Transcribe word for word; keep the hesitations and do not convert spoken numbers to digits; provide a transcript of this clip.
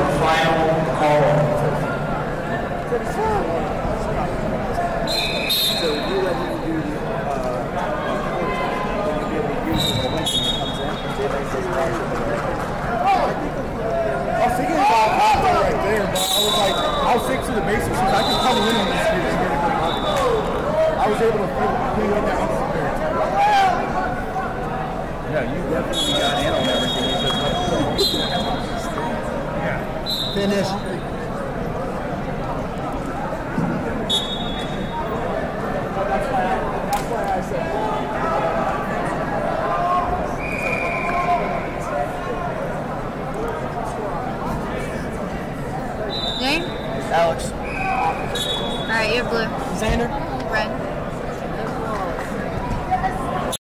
your final call. So you let him do the uh, then you'll be able to use the momentum that comes in. I was thinking about that right there, but I was like, I'll stick to the basics because I can come in on this speed and get a good market. I was able to clean up that one. Yeah, you definitely got in on everything. Yeah. Finish. That's why I, that's why I said. Name? Alex. Alright, you're blue. Xander.